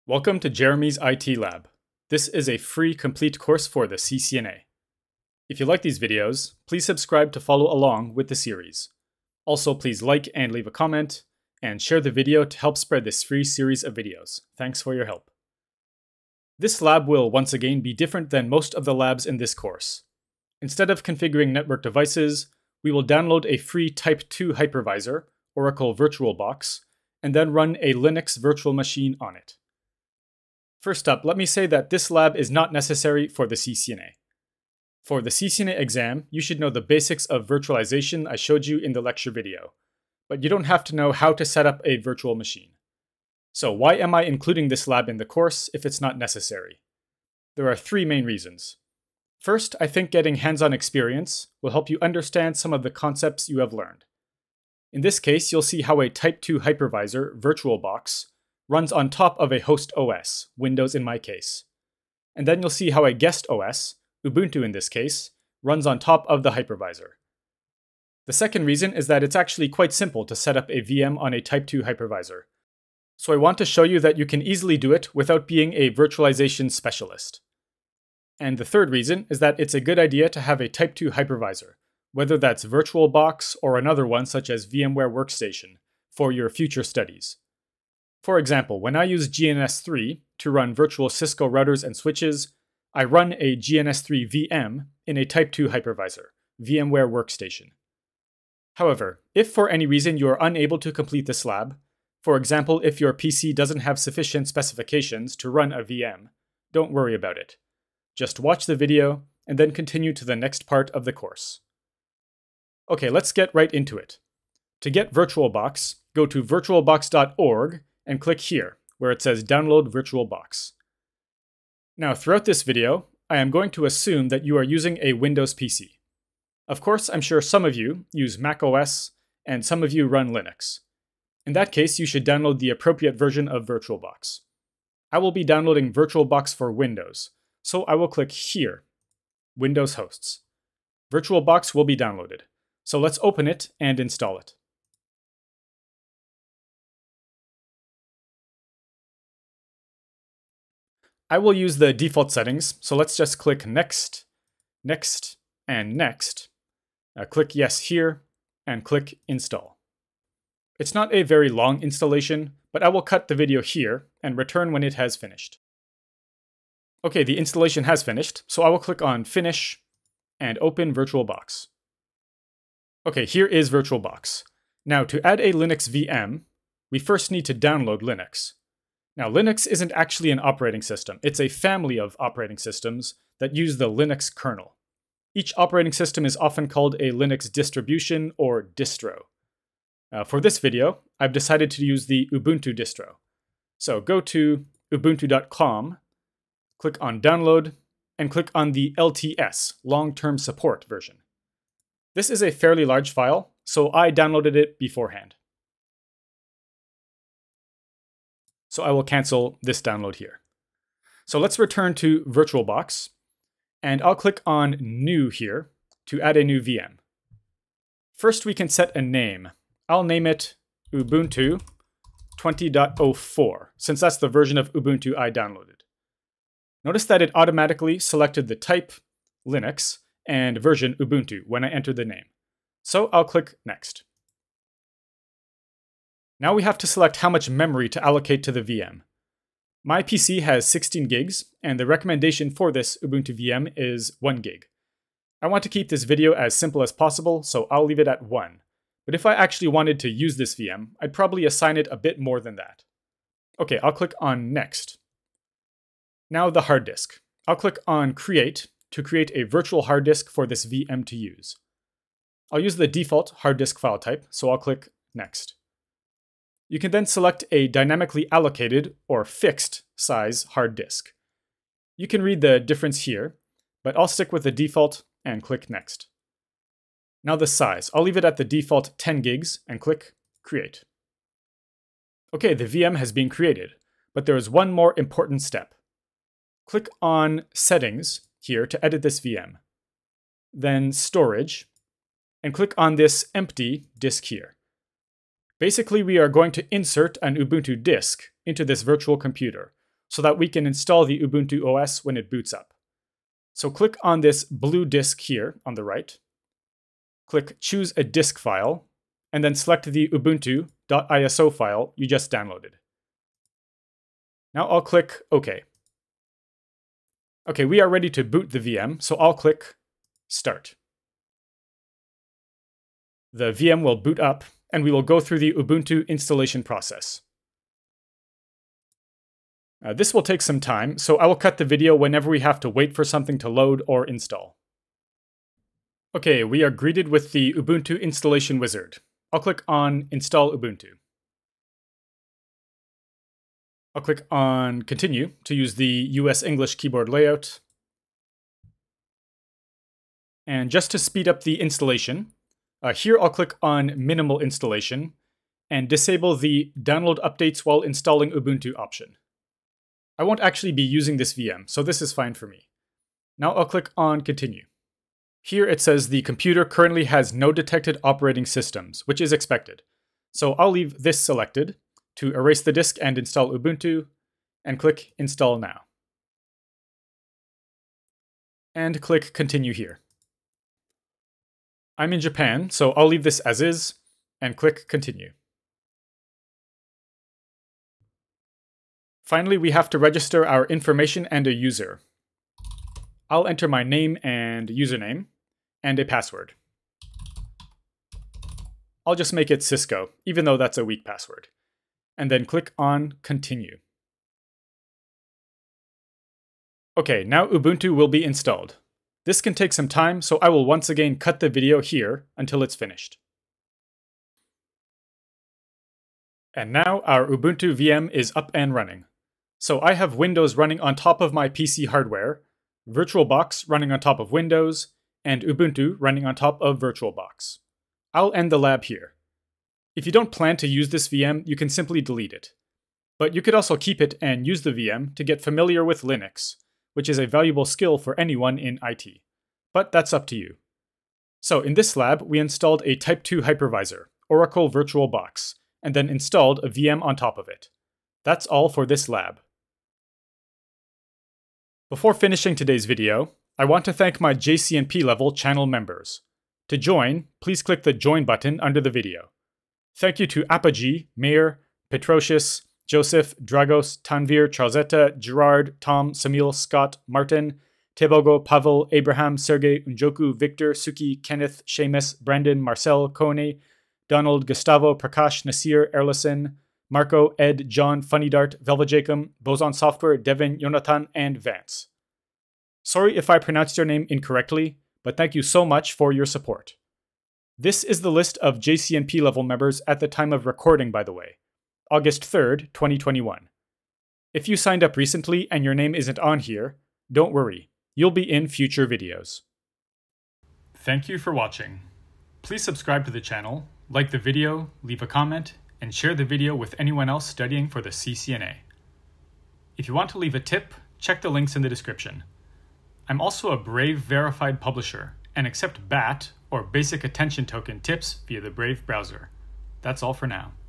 Welcome to Jeremy's IT Lab. This is a free complete course for the CCNA. If you like these videos, please subscribe to follow along with the series. Also, please like and leave a comment, and share the video to help spread this free series of videos. Thanks for your help. This lab will once again be different than most of the labs in this course. Instead of configuring network devices, we will download a free Type 2 hypervisor, Oracle VirtualBox, and then run a Linux virtual machine on it. First up, let me say that this lab is not necessary for the CCNA. For the CCNA exam, you should know the basics of virtualization I showed you in the lecture video, but you don't have to know how to set up a virtual machine. So why am I including this lab in the course if it's not necessary? There are three main reasons. First, I think getting hands-on experience will help you understand some of the concepts you have learned. In this case, you'll see how a Type 2 hypervisor, VirtualBox, runs on top of a host OS, Windows in my case. And then you'll see how a guest OS, Ubuntu in this case, runs on top of the hypervisor. The second reason is that it's actually quite simple to set up a VM on a Type 2 hypervisor. So I want to show you that you can easily do it without being a virtualization specialist. And the third reason is that it's a good idea to have a Type 2 hypervisor, whether that's VirtualBox or another one such as VMware Workstation, for your future studies. For example, when I use GNS3 to run virtual Cisco routers and switches, I run a GNS3 VM in a Type 2 hypervisor, VMware Workstation. However, if for any reason you are unable to complete this lab, for example if your PC doesn't have sufficient specifications to run a VM, don't worry about it. Just watch the video and then continue to the next part of the course. Okay, let's get right into it. To get VirtualBox, go to virtualbox.org and click here, where it says Download VirtualBox. Now, throughout this video, I am going to assume that you are using a Windows PC. Of course, I'm sure some of you use Mac OS, and some of you run Linux. In that case, you should download the appropriate version of VirtualBox. I will be downloading VirtualBox for Windows, so I will click here, Windows Hosts. VirtualBox will be downloaded, so let's open it and install it. I will use the default settings, so let's just click Next, Next, and Next. Click Yes here, and click Install. It's not a very long installation, but I will cut the video here and return when it has finished. Okay, the installation has finished, so I will click on Finish and open VirtualBox. Okay, here is VirtualBox. Now, to add a Linux VM, we first need to download Linux. Now, Linux isn't actually an operating system. It's a family of operating systems that use the Linux kernel. Each operating system is often called a Linux distribution or distro. For this video, I've decided to use the Ubuntu distro. So go to ubuntu.com, click on Download, and click on the LTS, Long-Term Support version. This is a fairly large file, so I downloaded it beforehand. So I will cancel this download here. So let's return to VirtualBox, and I'll click on New here to add a new VM. First, we can set a name. I'll name it Ubuntu 20.04, since that's the version of Ubuntu I downloaded. Notice that it automatically selected the type, Linux, and version Ubuntu when I entered the name. So I'll click Next. Now we have to select how much memory to allocate to the VM. My PC has 16 gigs, and the recommendation for this Ubuntu VM is 1 gig. I want to keep this video as simple as possible, so I'll leave it at 1. But if I actually wanted to use this VM, I'd probably assign it a bit more than that. Okay, I'll click on Next. Now the hard disk. I'll click on Create to create a virtual hard disk for this VM to use. I'll use the default hard disk file type, so I'll click Next. You can then select a dynamically allocated or fixed size hard disk. You can read the difference here, but I'll stick with the default and click Next. Now the size, I'll leave it at the default 10 gigs and click Create. Okay, the VM has been created, but there is one more important step. Click on Settings here to edit this VM. Then Storage, and click on this empty disk here. Basically, we are going to insert an Ubuntu disk into this virtual computer, so that we can install the Ubuntu OS when it boots up. So click on this blue disk here on the right. Click Choose a Disk File, and then select the ubuntu.iso file you just downloaded. Now I'll click OK. Okay, we are ready to boot the VM, so I'll click Start. The VM will boot up, and we will go through the Ubuntu installation process. This will take some time, so I will cut the video whenever we have to wait for something to load or install. Okay, we are greeted with the Ubuntu installation wizard. I'll click on Install Ubuntu. I'll click on Continue to use the US English keyboard layout. And just to speed up the installation, here I'll click on Minimal Installation and disable the Download Updates while installing Ubuntu option. I won't actually be using this VM, so this is fine for me. Now I'll click on Continue. Here it says the computer currently has no detected operating systems, which is expected. So I'll leave this selected to erase the disk and install Ubuntu, and click Install Now. And click Continue here. I'm in Japan, so I'll leave this as is, and click Continue. Finally, we have to register our information and a user. I'll enter my name and username, and a password. I'll just make it Cisco, even though that's a weak password. And then click on Continue. Okay, now Ubuntu will be installed. This can take some time, so I will once again cut the video here until it's finished. And now our Ubuntu VM is up and running. So I have Windows running on top of my PC hardware, VirtualBox running on top of Windows, and Ubuntu running on top of VirtualBox. I'll end the lab here. If you don't plan to use this VM, you can simply delete it. But you could also keep it and use the VM to get familiar with Linux, which is a valuable skill for anyone in IT. But that's up to you. So in this lab, we installed a Type 2 hypervisor, Oracle VirtualBox, and then installed a VM on top of it. That's all for this lab. Before finishing today's video, I want to thank my JCNP level channel members. To join, please click the Join button under the video. Thank you to Apogee, Mayor, Petrocius, Joseph, Dragos, Tanvir, Charlesetta, Gerard, Tom, Samil, Scott, Martin, Tebogo, Pavel, Abraham, Sergey, Unjoku, Victor, Suki, Kenneth, Seamus, Brandon, Marcel, Kone, Donald, Gustavo, Prakash, Nasir, Erlison, Marco, Ed, John, Funny Dart, Velva Jacob, Boson Software, Devin, Jonathan, and Vance. Sorry if I pronounced your name incorrectly, but thank you so much for your support. This is the list of JCNP level members at the time of recording, by the way, August 3rd, 2021. If you signed up recently and your name isn't on here, don't worry, you'll be in future videos. Thank you for watching. Please subscribe to the channel, like the video, leave a comment, and share the video with anyone else studying for the CCNA. If you want to leave a tip, check the links in the description. I'm also a Brave verified publisher and accept BAT or Basic Attention Token tips via the Brave browser. That's all for now.